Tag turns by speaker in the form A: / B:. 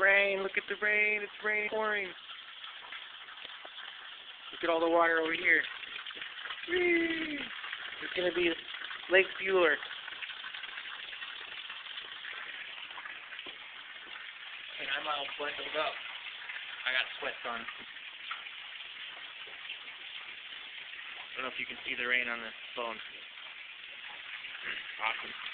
A: rain. Look at the rain. It's rain pouring. Look at all the water over here. Whee! It's going to be Lake Bueller. And I'm all bundled up. I got sweats on. I don't know if you can see the rain on the phone. Awesome.